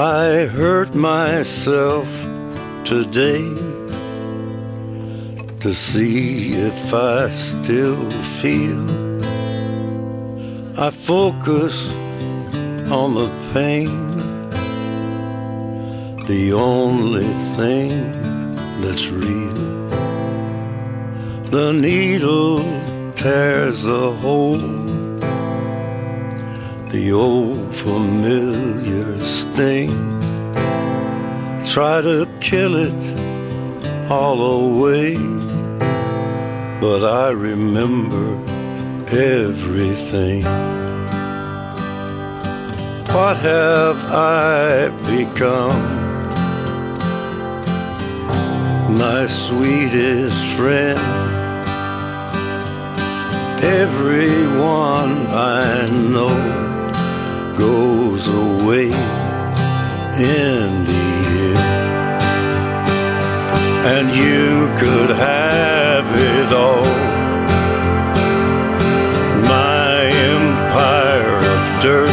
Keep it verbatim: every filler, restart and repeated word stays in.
I hurt myself today to see if I still feel. I focus on the pain, the only thing that's real. The needle tears a hole, the old familiar sting. Try to kill it all away, but I remember everything. What have I become? My sweetest friend. Everyone I know goes away in the end, and you could have it all. My empire of dirt,